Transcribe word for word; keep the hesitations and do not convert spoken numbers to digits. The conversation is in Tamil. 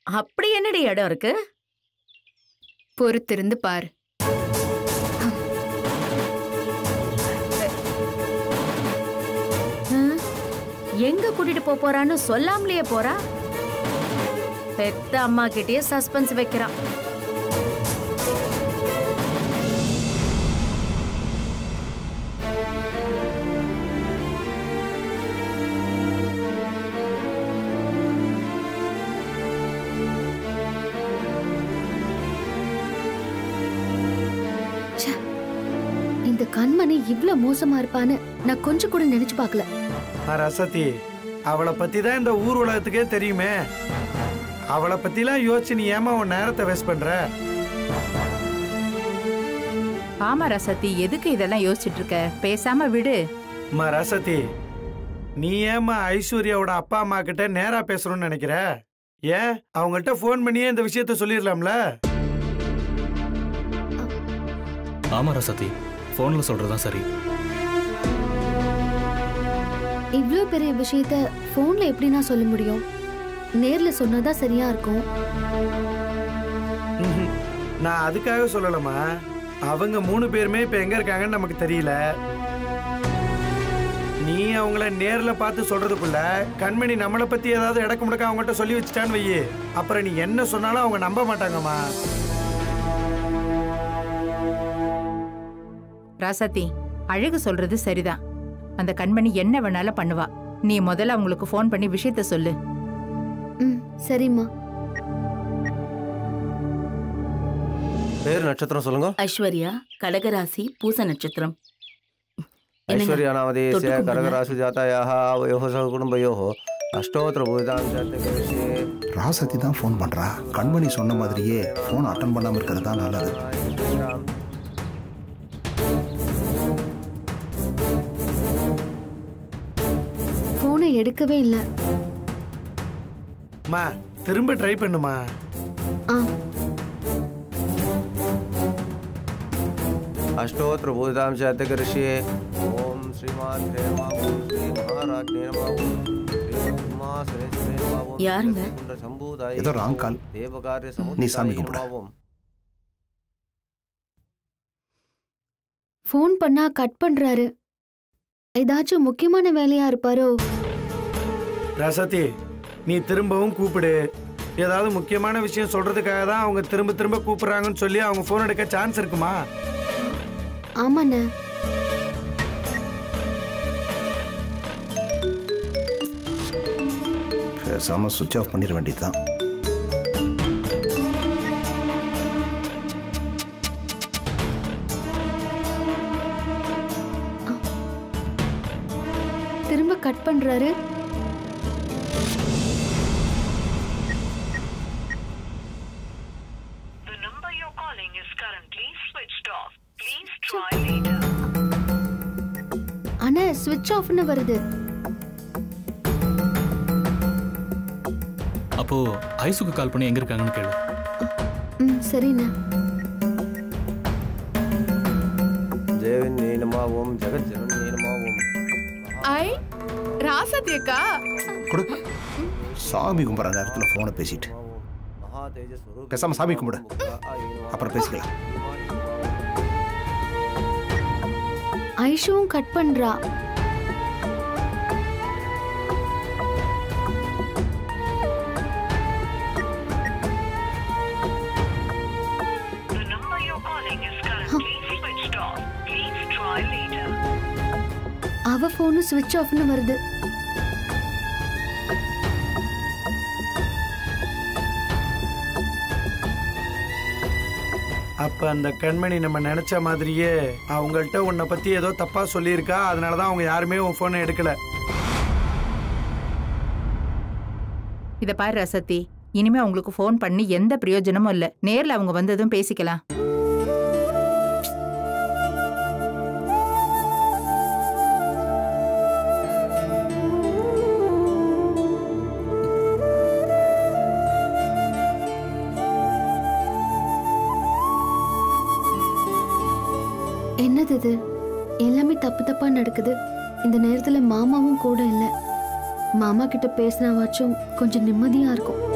அப்படி என்னடி இடம் இருக்கு? பொறுத்திருந்து பாரு. எங்க கூட்டிட்டு போறான்னு சொல்லாமலேயே போறா. பெத்த அம்மா கிட்டயே சஸ்பென்ஸ் வைக்கிறான். இந்த கண்மணி இவ்ளோ மோசமா இருப்பான்னு நான் கொஞ்சம் கூட நினைச்சு பார்க்கல. ரசதி, அவளை பத்தி தான் இந்த ஊர் உலகத்துக்கே தெரியுமே. அவளை பத்திலாம் யோசிச்சு நீ ஏமா உன் நேரத்தை வேஸ்ட் பண்ற? ஆமா ரசதி, எதுக்கு இதெல்லாம் யோசிச்சுட்டு இருக்க? பேசாம விடு. அம்மா ரசதி, நீ ஏமா ஐஸ்வர்யாவோட அப்பா அம்மா கிட்ட நேரா பேசணும்னு நினைக்கிற? ஏன் அவங்கள்ட்ட போன் பண்ணியே இந்த விஷயத்த சொல்லிடலாம்ல? ஆமா ரசதி, போன்ல சொல்றதுதான் சரி. இவ்ளோ பெரிய விஷயத்த போன்ல எப்படி நான் சொல்ல முடியும்? நேர்ல சொன்னதா சரியா இருக்கும். நான் அதுக்காக சொல்லலமா. அவங்க மூணு பேருமே இப்ப எங்க இருக்காங்கன்னு நமக்கு தெரியல. நீ அவங்கள நேர்ல பார்த்து சொல்றதுக்குள்ள கண்மணி நம்மளை பத்தி ஏதாவது இடக்கு முடக்க அவங்ககிட்ட சொல்லி வச்சுட்டான்னு வையே, அப்புறம் நீ என்ன சொன்னாலும் அவங்க நம்ப மாட்டாங்கம்மா. ராசாத்தி, அழகு சொல்றது சரிதான். அந்த கண்மணி என்ன வேணாலும் பண்ணுவா. நீ முதல்ல அவங்களுக்கு போன் பண்ணி விஷயத்த சொல்லு. ம், சரிம்மா. பேர் நட்சத்திரம் சொல்லுங்க. ஐஸ்வர்யா, கடகராசி, பூச நட்சத்திரம். ஐஸ்வர்யா நாமதேஸ்ய கடகராசி ஜாதாயாஹ வயோஹ சஹ குடும்பயோஹ அஷ்டோத்திர பூஜாம் ஜாதகஸ்ய. ராசதி தான் ஃபோன் பண்றா. கண்மணி சொன்ன மாதிரியே ஃபோன் அட்டெண்ட் பண்ணாம இருக்கிறது தான் நல்லது. போனை எடுக்கவே இல்ல. மா, திரும்ப ட்ரை பண்ணுமா. ஆ. அஷ்டோத்திர பூஜாம் ஜாதகஸ்ய. ஓம் ஸ்ரீமான் தேவா ஓம் ஸ்ரீ மகாராஜ்ஞே நமः. ஓம் ஸ்ரீ உமா சரஸ்வதி நமः. யாருங்க? ஏதோ ராங் கால். தேவகாரிய நீ சாமி கும்பிடு. ஃபோன் பண்ணா கட் பண்றாரு. ஏதாச்சும் முக்கியமான வேலையா இருப்பாரோ? ரசதி, நீ திரும்பவும் கூப்பிடு. ஏதாவது முக்கியமான விஷயம் சொல்றதுக்காக தான் அவங்க திரும்ப திரும்ப கூப்பிடுறாங்கன்னு சொல்லி அவங்க போன் எடுக்க சான்ஸ் இருக்குமா? ஆமாண்ணே. பேசாம சுவிட்ச் ஆஃப் பண்ணிட வேண்டியதுதான். திரும்ப கட் பண்றாரு. அண்ணா, ஸ்விட்ச் ஆஃப்னு வருது. அப்போ ஐசுக்கு கால் பண்ணி எங்க இருக்காங்கன்னு கேளு. ம், சரிண்ணா. தேவனே நமः. ஓம் ஜெகஜ்ஜனனே நமः. ஓம். ஐ ராசாத்தி அக்கா. கொடு. சாமி கும்பிட்ற நேரத்தில் ஃபோனை பேசிட்டு பேசாம சாமி கும்பிடு, அப்புறம் பேசிக்கலாம். ஐஷுவும் கட் பண்றா. அவ போனு ஸ்விட்ச் ஆஃப்னு வருது. அப்ப அந்த கண்மணி நம்ம நினைச்ச மாதிரியே அவங்கள்ட்ட உன்னை பத்தி ஏதோ தப்பா சொல்லியிருக்கா. அதனாலதான் அவங்க யாருமே உன் போனை எடுக்கல. இத பாரு ரசத்தி, இனிமே அவங்களுக்கு போன் பண்ணி எந்த பிரயோஜனமும் இல்ல. நேர்ல அவங்க வந்ததும் பேசிக்கலாம். என்னது இது? எல்லாமே தப்பு தப்பா நடக்குது. இந்த நேரத்துல மாமாவும் கூட இல்ல. மாமா கிட்ட பேசினாவாச்சும் கொஞ்சம் நிம்மதியா இருக்கும்.